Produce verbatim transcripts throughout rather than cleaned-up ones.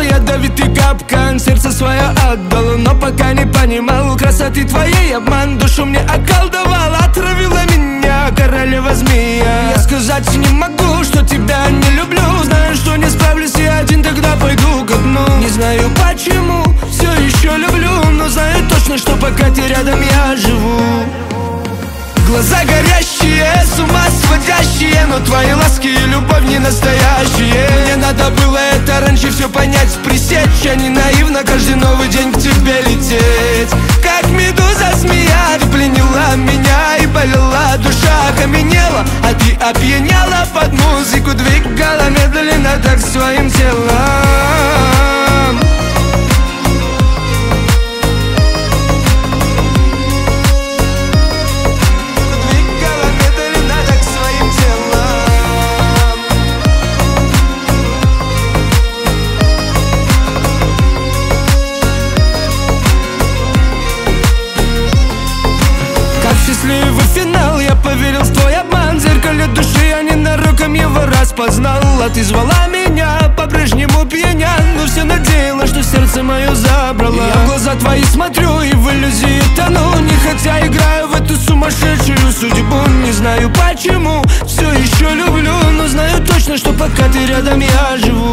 ядовитый капкан, сердце свое отдал, но пока не понимал красоты твоей обман. Душу мне околдовал, отравила меня королева змея. Я сказать не могу, что тебя не люблю. Знаю, что не справлюсь я один, тогда пойду ко дну. Не знаю почему, все еще люблю, но знаю точно, что пока ты рядом я живу. Глаза горящие, с ума сводящие, но твои ласки и любовь не настоящие. Мне надо было это раньше все понять, пресечь, а не наивно каждый новый день к тебе лететь. Как медуза змея, ты пленила меня и болела, душа окаменела, а ты опьяняла под музыку, двигала медленно так своим телом. Счастливый финал, я поверил в твой обман. В зеркале души я ненароком его распознал. А ты звала меня, по-прежнему пьяня, но все надеялась, что сердце мое забрала. Я в глаза твои смотрю и в иллюзии тону, не хотя играю в эту сумасшедшую судьбу. Не знаю почему, все еще люблю, но знаю точно, что пока ты рядом я живу.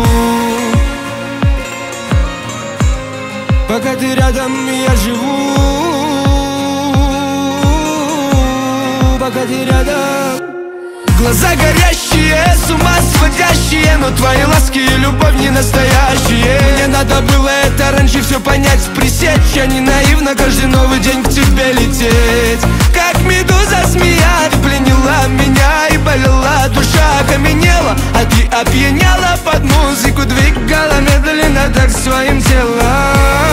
Пока ты рядом я живу. Пока ты рядом. Глаза горящие, с ума сводящие, но твои ласки и любовь не настоящие. Мне надо было это раньше все понять, пресечь, а не наивно каждый новый день к тебе лететь. Как медуза змея, ты пленила меня и болела, душа окаменела, а ты опьяняла под музыку, двигала медленно так своим телом.